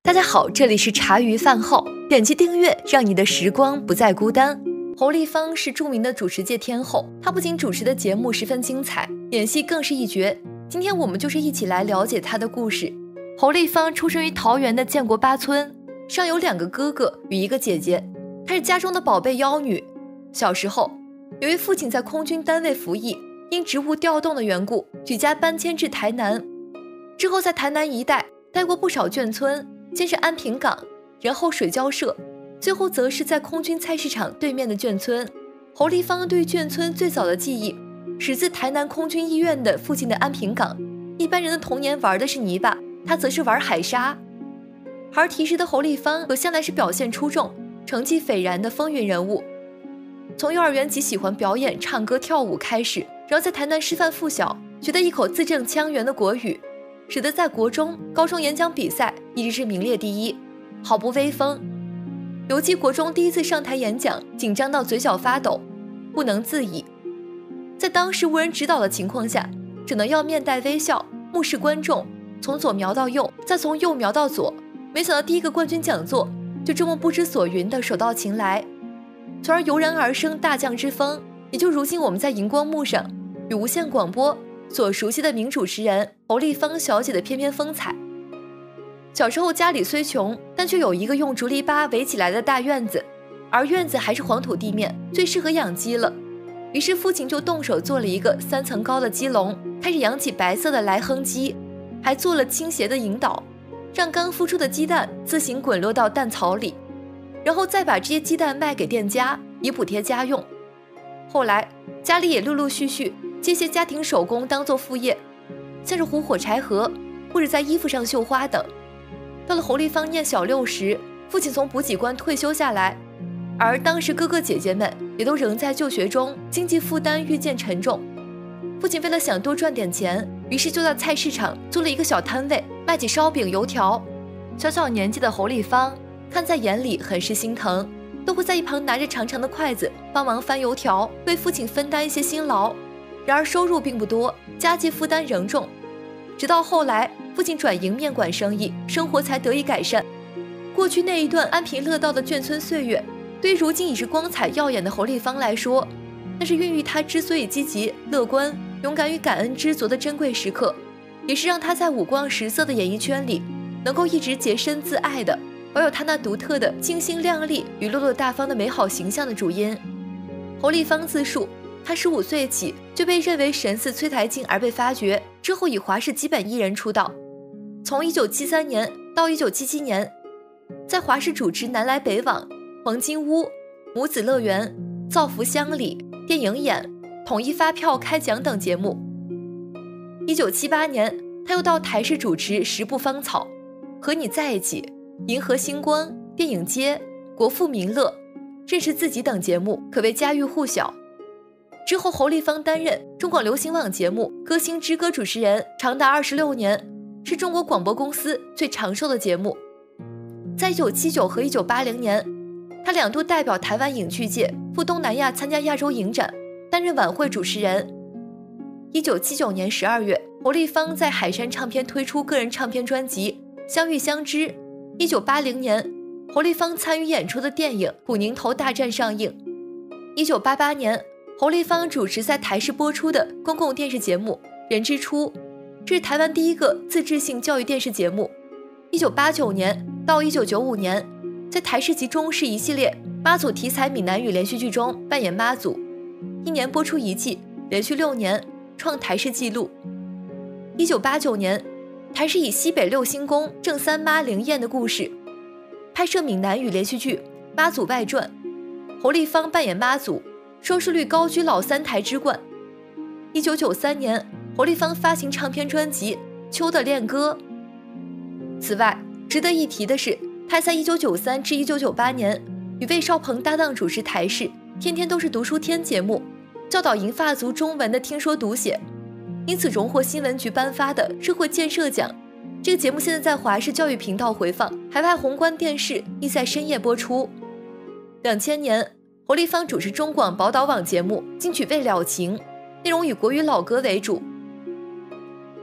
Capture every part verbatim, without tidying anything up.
大家好，这里是茶余饭后，点击订阅，让你的时光不再孤单。侯丽芳是著名的主持界天后，她不仅主持的节目十分精彩，演戏更是一绝。今天我们就是一起来了解她的故事。侯丽芳出生于桃园的建国八村，上有两个哥哥与一个姐姐，她是家中的宝贝幺女。小时候，由于父亲在空军单位服役，因职务调动的缘故，举家搬迁至台南。之后在台南一带待过不少眷村，先是安平港，然后水交社，最后则是在空军菜市场对面的眷村。侯丽芳对眷村最早的记忆始自台南空军医院的附近的安平港。一般人的童年玩的是泥巴，她则是玩海沙。而提时的侯丽芳可向来是表现出众、成绩斐然的风云人物。从幼儿园即喜欢表演、唱歌、跳舞开始，然后在台南师范附小学得一口字正腔圆的国语，使得在国中、高中演讲比赛一直是名列第一，毫不威风。犹记国中第一次上台演讲，紧张到嘴角发抖，不能自已。在当时无人指导的情况下，只能要面带微笑，目视观众，从左瞄到右，再从右瞄到左。没想到第一个冠军讲座就这么不知所云的手到擒来，从而油然而生大将之风，也就如今我们在荧光幕上与无线广播所熟悉的名主持人侯丽芳小姐的翩翩风采。小时候家里虽穷，但却有一个用竹篱笆围起来的大院子，而院子还是黄土地面，最适合养鸡了。于是父亲就动手做了一个三层高的鸡笼，开始养起白色的来亨鸡，还做了倾斜的引导，让刚孵出的鸡蛋自行滚落到蛋槽里，然后再把这些鸡蛋卖给店家，以补贴家用。后来家里也陆陆续续这些家庭手工当做副业，像是糊火柴盒或者在衣服上绣花等。到了侯丽芳念小六时，父亲从补给官退休下来，而当时哥哥姐姐们也都仍在就学中，经济负担愈见沉重。父亲为了想多赚点钱，于是就在菜市场租了一个小摊位，卖起烧饼油条。小小年纪的侯丽芳看在眼里很是心疼，都会在一旁拿着长长的筷子帮忙翻油条，为父亲分担一些辛劳。然而收入并不多，家计负担仍重。直到后来父亲转营面馆生意，生活才得以改善。过去那一段安贫乐道的眷村岁月，对于如今已是光彩耀眼的侯丽芳来说，那是孕育她之所以积极乐观、勇敢与感恩知足的珍贵时刻，也是让她在五光十色的演艺圈里能够一直洁身自爱的保有她那独特的清新亮丽与落落大方的美好形象的主因。侯丽芳自述，她十五岁起就被认为神似崔台金而被发掘，之后以华视基本艺人出道。从一九七三年到一九七七年，在华视主持《南来北往》、黄金屋、母子乐园、造福乡里、电影眼、统一发票开讲等节目。一九七八年，他又到台视主持《十部芳草》、和你在一起、银河星光、电影街、国富民乐、认识自己等节目，可谓家喻户晓。之后侯丽芳担任中广流行网节目《歌星之歌》主持人长达二十六年，是中国广播公司最长寿的节目。在一九七九和一九八零年，他两度代表台湾影剧界赴东南亚参加亚洲影展，担任晚会主持人。一九七九年十二月，侯丽芳在海山唱片推出个人唱片专辑《相遇相知》。一九八零年，侯丽芳参与演出的电影《普宁头大战》上映。一九八八年，侯丽芳主持在台视播出的公共电视节目《人之初》，这是台湾第一个自制性教育电视节目。一九八九年到一九九五年，在台视及中视一系列妈祖题材闽南语连续剧中扮演妈祖，一年播出一季，连续六年，创台视纪录。一九八九年，台视以西北六星宫郑三妈灵验的故事拍摄闽南语连续剧《妈祖外传》，侯丽芳扮演妈祖，收视率高居老三台之冠。一九九三年，侯丽芳发行唱片专辑《秋的恋歌》。此外，值得一提的是，她在一九九三至一九九八年与魏少鹏搭档主持台视《天天都是读书天》节目，教导银发族中文的听说读写，因此荣获新闻局颁发的社会建设奖。这个节目现在在华视教育频道回放，海外宏观电视亦在深夜播出。两千年，侯丽芳主持中广宝岛网节目《金曲未了情》，内容以国语老歌为主。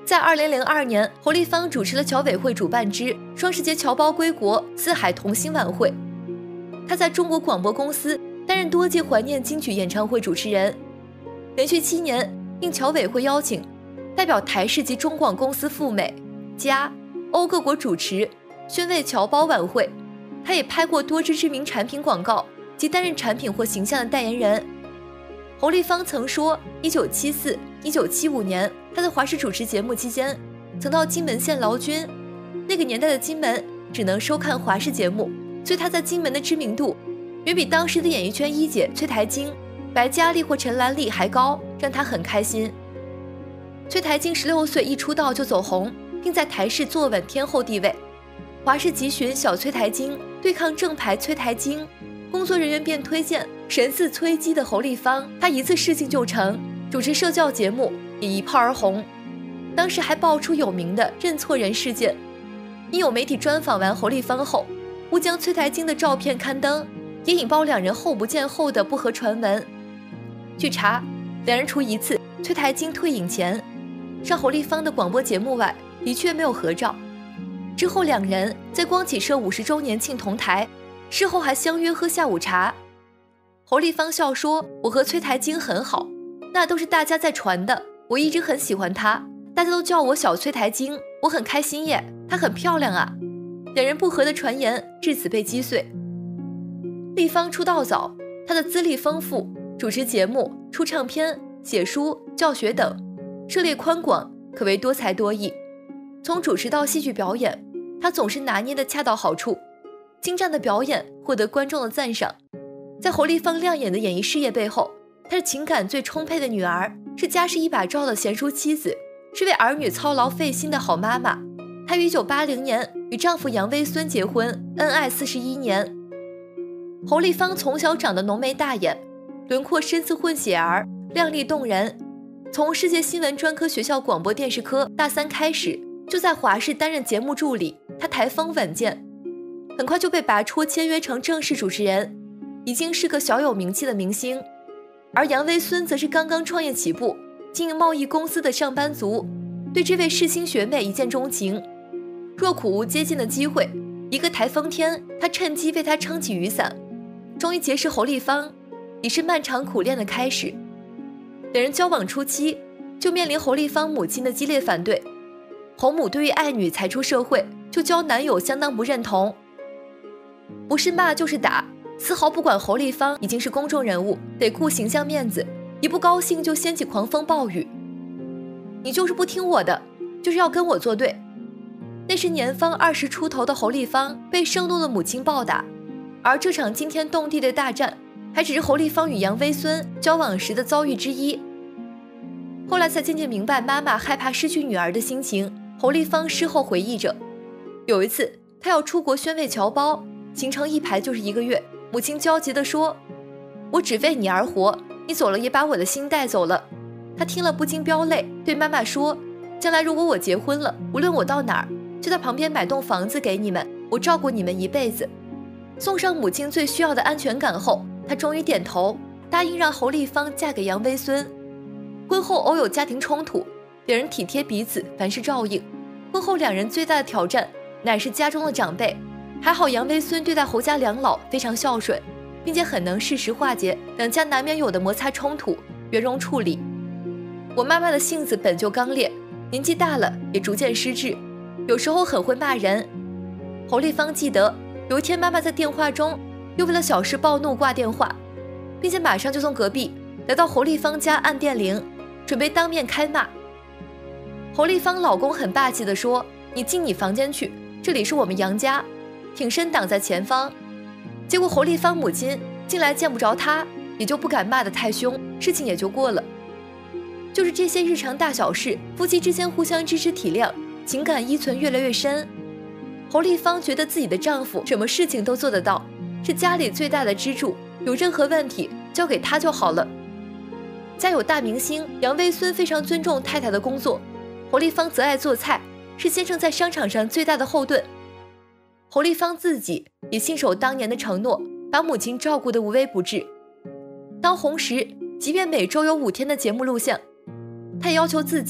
在二零零二年，侯丽芳主持了侨委会主办之双十节侨胞归国四海同心晚会。她在中国广播公司担任多届怀念金曲演唱会主持人，连续七年应侨委会邀请，代表台视及中广公司赴美、加、欧各国主持宣慰侨胞晚会。她也拍过多支知名产品广告及担任产品或形象的代言人。侯丽芳曾说，一九七四、一九七五年，她在华视主持节目期间，曾到金门县劳军。那个年代的金门只能收看华视节目，所以她在金门的知名度远比当时的演艺圈一姐崔台金、白嘉莉或陈兰丽还高，让她很开心。崔台金十六岁一出道就走红，并在台视坐稳天后地位。华视急寻小崔台金对抗正牌崔台金，工作人员便推荐神似崔姬的侯丽芳，她一次试镜就成，主持社教节目也一炮而红。当时还爆出有名的认错人事件，因有媒体专访完侯丽芳后，误将崔台金的照片刊登，也引爆两人后不见后的不和传闻。据查，两人除一次崔台金退隐前上侯丽芳的广播节目外，的确没有合照。之后两人在光启社五十周年庆同台，事后还相约喝下午茶。侯丽芳笑说，我和崔台金很好，那都是大家在传的，我一直很喜欢她，大家都叫我小崔台金，我很开心耶，她很漂亮啊。两人不和的传言至此被击碎。丽芳出道早，她的资历丰富，主持节目、出唱片、写书、教学等，涉猎宽广，可谓多才多艺。从主持到戏剧表演，她总是拿捏得恰到好处，精湛的表演获得观众的赞赏。在侯丽芳亮眼的演艺事业背后，她是情感最充沛的女儿，是家事一把罩的贤淑妻子，是为儿女操劳费心的好妈妈。她于一九八零年与丈夫杨威孙结婚，恩爱四十一年。侯丽芳从小长得浓眉大眼，轮廓深似混血儿，靓丽动人。从世界新闻专科学校广播电视科大三开始，就在华视担任节目助理，她台风稳健，很快就被拔出签约成正式主持人，已经是个小有名气的明星。而杨威孙则是刚刚创业起步，经营贸易公司的上班族，对这位世新学妹一见钟情。若苦无接近的机会，一个台风天，他趁机为她撑起雨伞。终于结识侯丽芳，已是漫长苦恋的开始。两人交往初期，就面临侯丽芳母亲的激烈反对。侯母对于爱女才出社会就交男友相当不认同，不是骂就是打，丝毫不管侯丽芳已经是公众人物，得顾形象面子，一不高兴就掀起狂风暴雨。你就是不听我的，就是要跟我作对。那时年方二十出头的侯丽芳被盛怒的母亲暴打，而这场惊天动地的大战还只是侯丽芳与杨威孙交往时的遭遇之一。后来才渐渐明白妈妈害怕失去女儿的心情。侯丽芳事后回忆着，有一次她要出国宣慰侨胞，行程一排就是一个月，母亲焦急地说，我只为你而活，你走了也把我的心带走了。她听了不禁飙泪，对妈妈说，将来如果我结婚了，无论我到哪儿，就在旁边买栋房子给你们，我照顾你们一辈子。送上母亲最需要的安全感后，她终于点头，答应让侯丽芳嫁给杨威孙。婚后偶有家庭冲突，两人体贴彼此，凡事照应。婚后两人最大的挑战乃是家中的长辈，还好杨威孙对待侯家两老非常孝顺，并且很能适时化解两家难免有的摩擦冲突，圆融处理。我妈妈的性子本就刚烈，年纪大了也逐渐失智，有时候很会骂人。侯丽芳记得有一天妈妈在电话中又为了小事暴怒挂电话，并且马上就从隔壁来到侯丽芳家按电铃，准备当面开骂。侯丽芳老公很霸气地说，你进你房间去，这里是我们杨家，挺身挡在前方。结果侯丽芳母亲进来见不着她，也就不敢骂得太凶，事情也就过了。就是这些日常大小事，夫妻之间互相支持体谅，情感依存越来越深。侯丽芳觉得自己的丈夫什么事情都做得到，是家里最大的支柱，有任何问题交给他就好了。家有大明星，杨威孙非常尊重太太的工作，侯丽芳则爱做菜，是先生在商场上最大的后盾。侯丽芳自己也信守当年的承诺，把母亲照顾得无微不至。当红时，即便每周有五天的节目录像，她也要求自己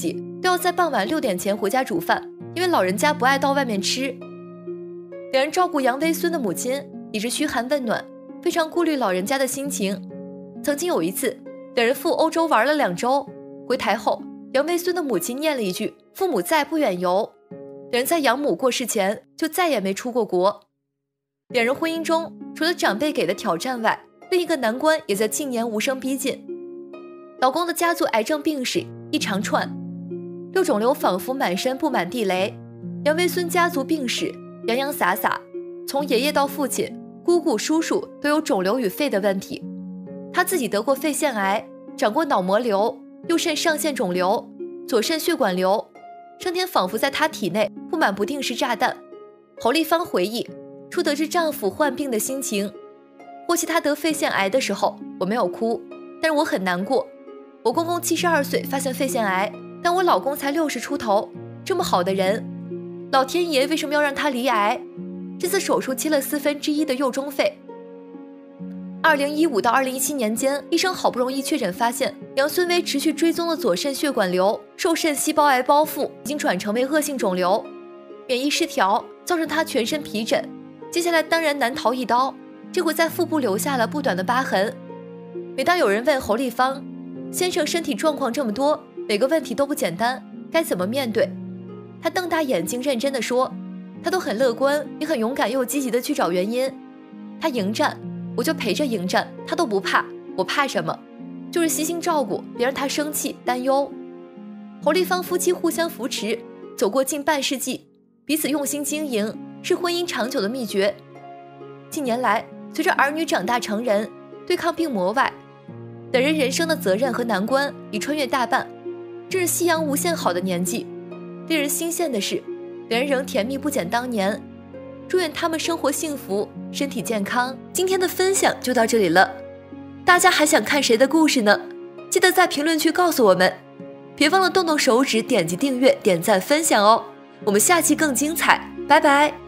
都要在傍晚六点前回家煮饭，因为老人家不爱到外面吃。两人照顾杨微孙的母亲也是嘘寒问暖，非常顾虑老人家的心情。曾经有一次，两人赴欧洲玩了两周，回台后，杨微孙的母亲念了一句“父母在，不远游”。两人在养母过世前就再也没出过国。两人婚姻中，除了长辈给的挑战外，另一个难关也在近年无声逼近。老公的家族癌症病史一长串，六肿瘤仿佛满身布满地雷。杨微孙家族病史洋洋洒洒，从爷爷到父亲、姑姑、叔叔都有肿瘤与肺的问题。他自己得过肺腺癌，长过脑膜瘤、右肾上腺肿瘤、左肾血管瘤，上天仿佛在他体内布满不定时炸弹。侯丽芳回忆，初得知丈夫患病的心情。获悉他得肺腺癌的时候，我没有哭，但是我很难过。我公公七十二岁发现肺腺癌，但我老公才六十出头，这么好的人，老天爷为什么要让他罹癌？这次手术切了四分之一的右中肺。二零一五到二零一七年间，医生好不容易确诊发现杨孙威持续追踪的左肾血管瘤受肾细胞癌包覆，已经转成为恶性肿瘤，免疫失调造成他全身皮疹，接下来当然难逃一刀，这回在腹部留下了不短的疤痕。每当有人问侯丽芳，先生身体状况这么多，每个问题都不简单，该怎么面对？他瞪大眼睛认真地说，他都很乐观，也很勇敢又积极地去找原因。他迎战，我就陪着迎战，他都不怕，我怕什么？就是悉心照顾，别让他生气担忧。侯丽芳夫妻互相扶持，走过近半世纪，彼此用心经营，是婚姻长久的秘诀。近年来，随着儿女长大成人，对抗病魔外，两人人生的责任和难关已穿越大半，正是夕阳无限好的年纪。令人欣羡的是，两人仍甜蜜不减当年。祝愿他们生活幸福，身体健康。今天的分享就到这里了，大家还想看谁的故事呢？记得在评论区告诉我们，别忘了动动手指点击订阅、点赞、分享哦。我们下期更精彩，拜拜。